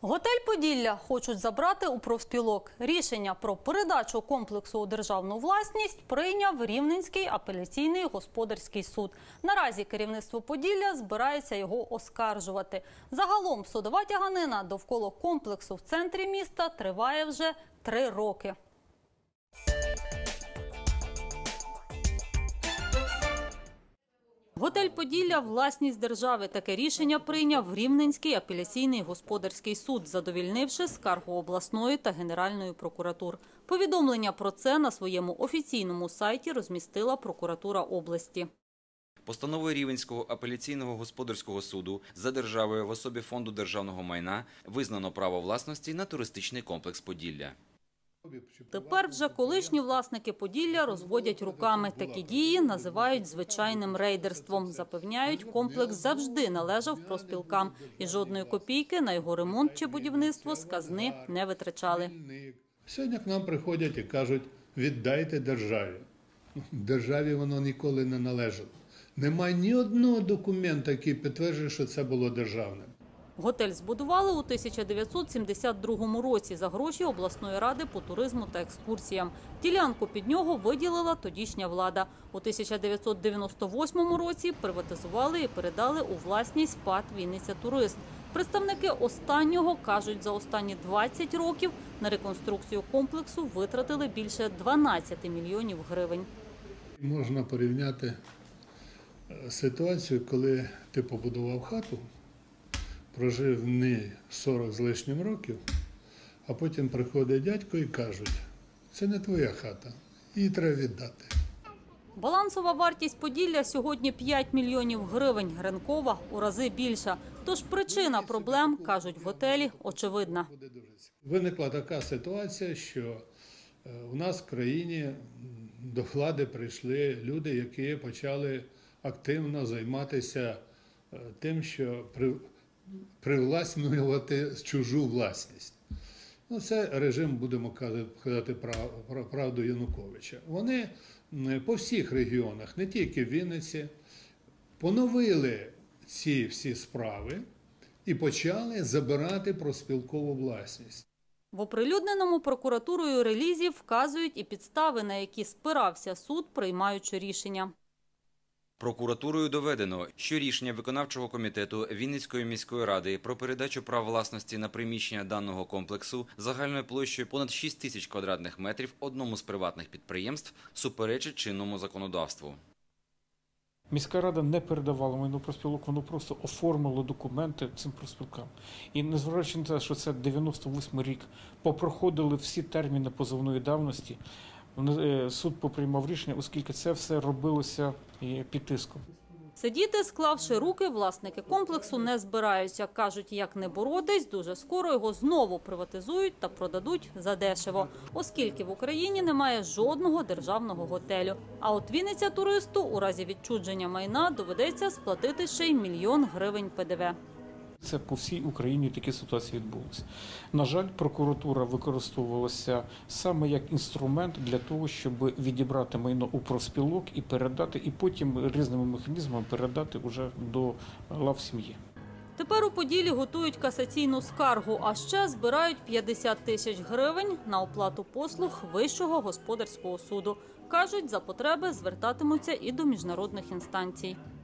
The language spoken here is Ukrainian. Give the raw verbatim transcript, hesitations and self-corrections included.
Готель «Поділля» хочуть забрати у профспілок. Рішення про передачу комплексу у державну власність прийняв Рівненський апеляційний господарський суд. Наразі керівництво «Поділля» збирається його оскаржувати. Загалом судова тяганина довкола комплексу в центрі міста триває вже три роки. Готель «Поділля» – власність держави. Таке рішення прийняв Рівненський апеляційний господарський суд, задовільнивши скаргу обласної та Генеральної прокуратур. Повідомлення про це на своєму офіційному сайті розмістила прокуратура області. Постановою Рівненського апеляційного господарського суду за державою в особі Фонду державного майна визнано право власності на туристичний комплекс «Поділля». Тепер вже колишні власники «Поділля» розводять руками. Такі дії називають звичайним рейдерством. Запевняють, комплекс завжди належав профспілкам і жодної копійки на його ремонт чи будівництво з казни не витрачали. Сьогодні к нам приходять і кажуть, віддайте державі. Державі воно ніколи не належало. Немає ні одного документа, який підтверджує, що це було державним. Готель збудували у тисяча дев'ятсот сімдесят другому році за гроші обласної ради по туризму та екскурсіям. Ділянку під нього виділила тодішня влада. У тисяча дев'ятсот дев'яносто восьмому році приватизували і передали у власність ПАТ «Вінниця Турист». Представники останнього кажуть, за останні двадцять років на реконструкцію комплексу витратили більше дванадцяти мільйонів гривень. Можна порівняти ситуацію, коли ти побудував хату, прожив в ній сорок з лишнім років, а потім приходить дядько і кажуть, це не твоя хата, її треба віддати. Балансова вартість «Поділля» сьогодні п'ять мільйонів гривень, ринкова у рази більша. Тож причина проблем, кажуть в готелі, очевидна. Виникла така ситуація, що в нас в країні до влади прийшли люди, які почали активно займатися тим, що привласнювати чужу власність. Ну, це режим, будемо казати правду, Януковича. Вони по всіх регіонах, не тільки в Вінниці, поновили ці всі справи і почали забирати профспілкову власність. В оприлюдненому прокуратурою релізі вказують і підстави, на які спирався суд, приймаючи рішення. Прокуратурою доведено, що рішення виконавчого комітету Вінницької міської ради про передачу прав власності на приміщення даного комплексу загальною площею понад шість тисяч квадратних метрів одному з приватних підприємств суперечить чинному законодавству. Міська рада не передавала майно профспілок, воно просто оформило документи цим профспілкам. І незважаючи на те, що це дев'яносто восьмий рік, попроходили всі терміни позовної давності, суд поприймав рішення, оскільки це все робилося під тиском. Сидіти, склавши руки, власники комплексу не збираються. Кажуть, як не боротись, дуже скоро його знову приватизують та продадуть задешево, оскільки в Україні немає жодного державного готелю. А от Вінниця Туристу у разі відчуження майна доведеться сплатити ще й мільйон гривень Пе Де Ве. Це по всій Україні такі ситуації відбулися. На жаль, прокуратура використовувалася саме як інструмент для того, щоб відібрати майно у профспілок і передати, і потім різними механізмами передати вже до лав сім'ї. Тепер у «Поділлі» готують касаційну скаргу, а ще збирають п'ятдесят тисяч гривень на оплату послуг Вищого господарського суду. Кажуть, за потреби звертатимуться і до міжнародних інстанцій.